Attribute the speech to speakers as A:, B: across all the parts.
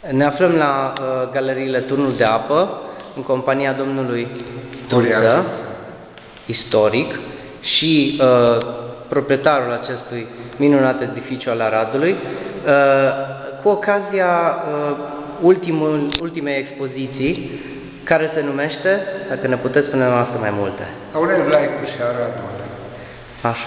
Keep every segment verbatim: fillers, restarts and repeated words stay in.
A: Ne aflăm la uh, galeriile Turnul de Apă, în compania domnului Turză, istoric, și uh, proprietarul acestui minunat edificiu al Aradului, uh, cu ocazia uh, ultimul, ultimei expoziții, care se numește, dacă ne puteți spune noastră mai multe.
B: Aurel Vlaicu și Aradul.
A: Așa.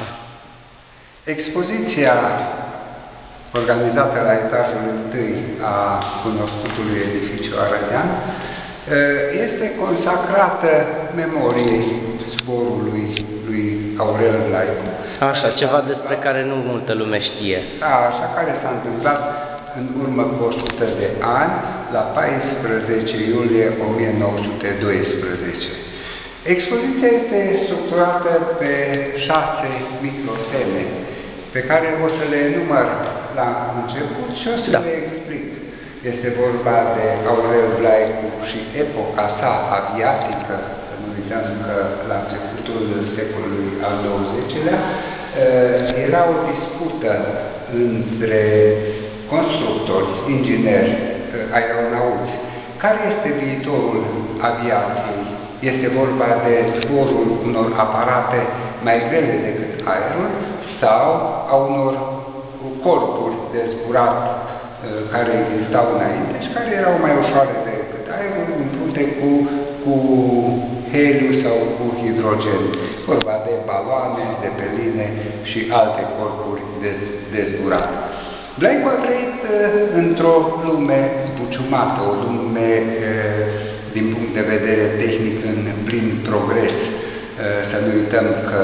B: Expoziția organizată la etajul întâi a cunoscutului edificiu arădean este consacrată memoriei zborului lui Aurel Vlaicu.
A: Așa, ceva despre care nu multă lume știe.
B: Da, așa, care s-a întâmplat în urmă cu o sută de ani, la paisprezece iulie o mie nouă sute doisprezece. Expoziția este structurată pe șase microteme, pe care o să le enumăr la început și o să da. le explic. Este vorba de Aurel Vlaicu și epoca sa aviatică. Să nu uităm că la începutul secolului al douăzecilea era o dispută între constructori, ingineri, aeronauți. Care este viitorul aviației? Este vorba de zborul unor aparate mai grele decât aerul sau a unor corpuri de zburat care existau înainte și care erau mai ușoare decât aerul, umplute cu, cu heliu sau cu hidrogen. Vorba de baloane, de peline și alte corpuri de, de zburat. Vlaicu a trăit într-o lume zbuciumată, o lume din punct de vedere tehnic în plin progres. Să nu uităm că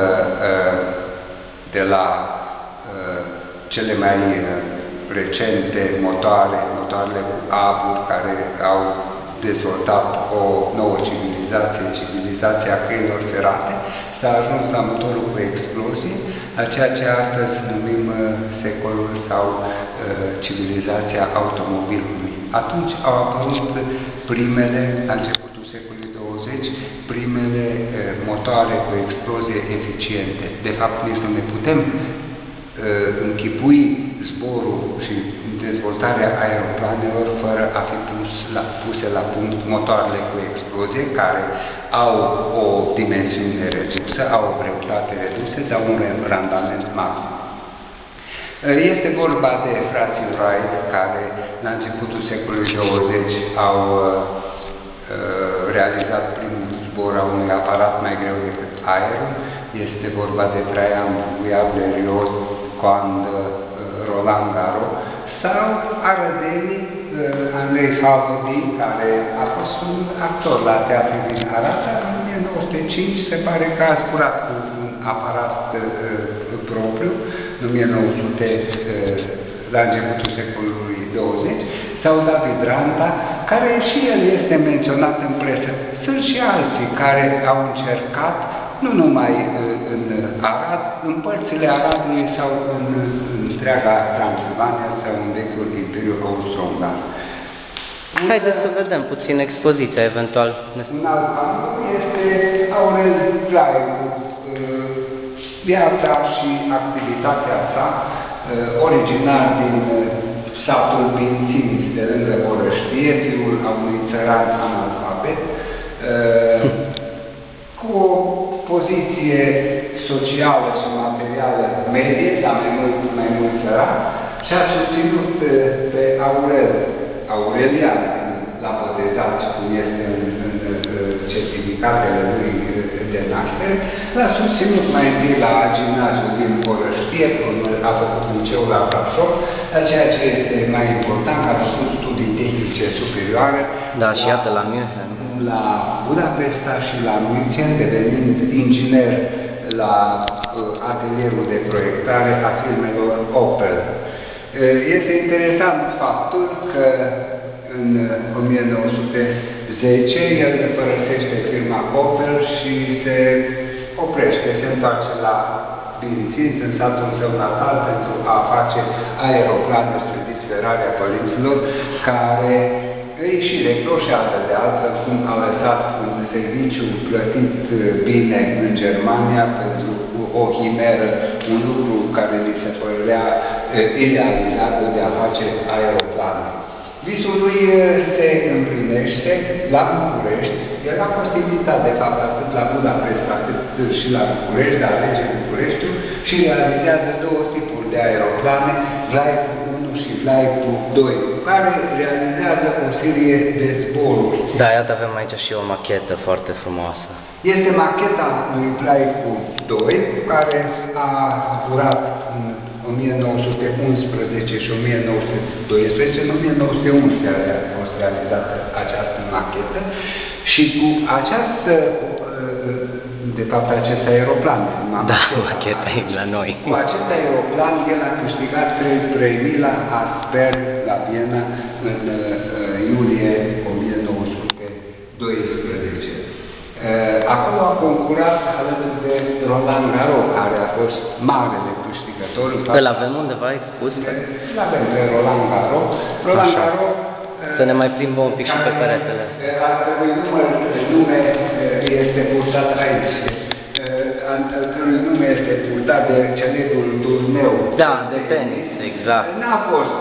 B: de la cele mai recente motoare, motoarele cu abur, care au dezvoltat o nouă civilizație, civilizația căilor ferate, s-a ajuns la motorul cu explozie, a ceea ce astăzi numim secolul sau civilizația automobilului. Atunci au apărut primele, la începutul secolului douăzeci, primele motoare cu explozie eficiente. De fapt, nici nu ne putem închipui zborul și dezvoltarea aeroplanelor fără a fi pus la, puse la punct motoarele cu explozie, care au o dimensiune redusă, au o greutate redusă, dar un randament maxim. Este vorba de frații Wright, care la începutul secolului douăzeci au realizat primul zbor a unui aparat mai greu decât aerul. Este vorba de Traian Guiave-Rios, Coand, Roland Garros, sau arădenii Andrei Favodi, care a fost un actor la teatru din Arad, în o mie nouă sute cinci se pare că a zburat cu un aparat propriu, în o mie nouă sute, la începutul secolului douăzeci, sau David Ranta, care și el este menționat în presă. Sunt și alții care au încercat, nu numai în Arad, în părțile Aradului sau în întreaga Transilvania sau în vechiul Imperiu Austro-Ungar.
A: Haideți să vedem puțin expoziția, eventual.
B: Un alt anul este Aurel Vlaicu, viața și activitatea sa, originar din satul Binținți, de lângă Orăștie, fiul a unui țăran analfabet, cu o poziție socială și materială medie, dar mai mult, mai mult țăran, și a susținut pe Aurel, Aurelian, l-a botezat, cum este în, în, în certificatele lui de naștere, l-a susținut mai întâi la gimnaziul din Orăștie, a făcut liceul la Brașov, dar ceea ce este mai important, a făcut studii tehnice superioare.
A: Da, și iată la München.
B: La Budapesta și la München, devenind inginer la uh, atelierul de proiectare a firmelor Opel. Uh, este interesant faptul că în o mie nouă sute zece el părăsește firma Opel și se oprește, se întoarce la Binținți, în satul său natal, pentru a face aeroplane spre disperarea părinților, care îi și reproșează de altfel cum a lăsat un serviciu plătit bine în Germania pentru o chimeră, un lucru care mi se părea irealizabil de a face aeroplane. Visul lui se împlinește la București. El a fost invitat, de fapt, atât la Budapesta, cât și la București, dar alege Bucureștiul și realizează două tipuri de aeroplane, Flybe unu și Flybe doi, care realizează o serie de zboruri.
A: Da, iată avem aici și o machetă foarte frumoasă.
B: Este macheta lui Flybe doi, care a zburat în o mie nouă sute unsprezece și o mie nouă sute doisprezece. În o mie nouă sute unsprezece a fost realizată această machetă și cu această, de fapt acest aeroplan,
A: da, macheta e la noi.
B: Cu acest aeroplan el a câștigat premiila Asper la Viena în iulie o mie nouă sute doisprezece. Acolo a concurat alături de Roland Garros, care a fost marele câștigător.
A: Îl avem undeva expus?
B: Îl avem pe Roland Garros. Roland Garros,
A: să ne mai plimbăm un pic și pe peretele.
B: Al cărui nume este purtat aici. Al cărui nume este purtat de celebrul turneu.
A: Da, de tenis, exact.
B: N-a fost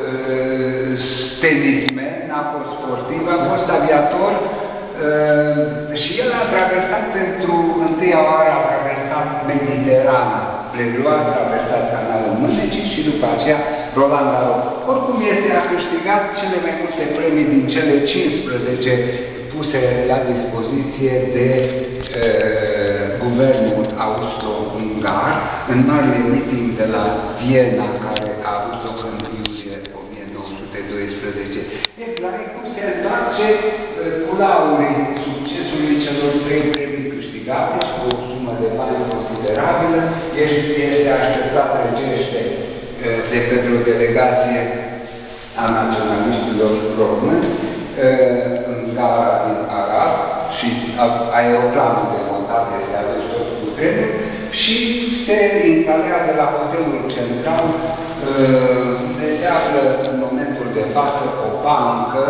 B: tenismen, n-a fost sportiv, a fost aviator. Uh, și el a traversat pentru întâia oară, a traversat Mediterana, Pleriu a traversat canalul Mânecii și după aceea Roland Garros. Oricum este, a câștigat cele mai multe premii din cele cincisprezece puse la dispoziție de uh, guvernul austro-ungar în marele meeting de la Viena, care a avut loc în iulie o mie nouă sute doisprezece. Flybe se întoarce cu laurii succesului celor trei premii câștigate și cu o sumă de bani considerabilă. Este așteptat recește de către o delegație a naționaliștilor români în gara din Arad și aeroplanul demontat este adus tot cu trenul și se instalează la hotelul central, unde se află în momentul de față o bancă,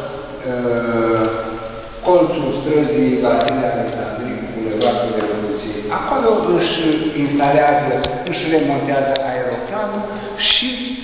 B: colțul străzii Vasile Alexandrii, Bulevardul Revoluției. Acolo își instalează, își remontează aeroplanul și